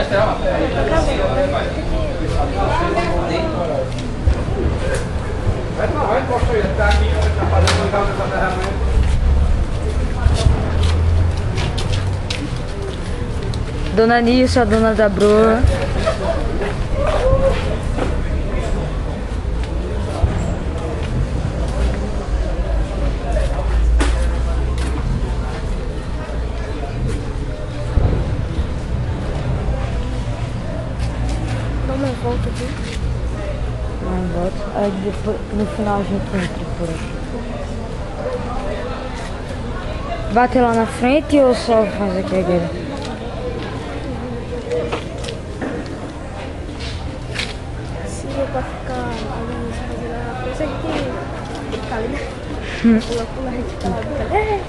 Vai, posta aí, tá aqui, tá fazendo legal essa ferramenta. Dona Nilson, a dona da broa. Dá uma volta aqui. Uma volta. Aí depois, no final a gente entra por aqui. Bater lá na frente ou só faz aqui agora? Se eu pra ficar olhando isso, fazendo a coisa, a gente fica ali, né? Pula, a gente fica lá, fica.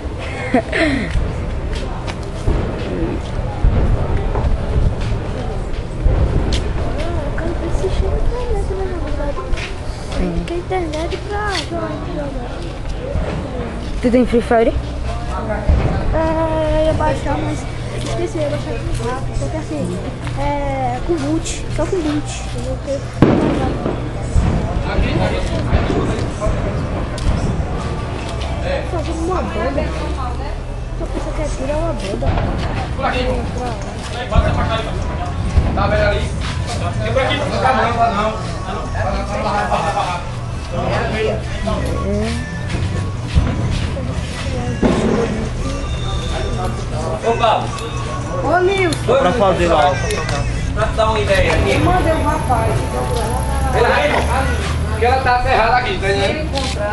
Eu quero ver se chega a internet, né, na verdade? Sim. Tem internet pra jogar. Tu tem Free Fire? Eu ia baixar, mas esqueci, eu ia baixar aqui rápido. Só que assim, com boot, só com boot. Eu vou ter. Fazendo uma banda. Só pensa que aquilo é uma banda. Tá vendo ali? Tem por aqui, não tá não. Ô, Pablo. Ô, Nilson. Pra fazer lá. Pra dar uma ideia aqui. Mandei um rapaz. Ele aí, irmão. Porque ela tá aterrada aqui, tá entendendo?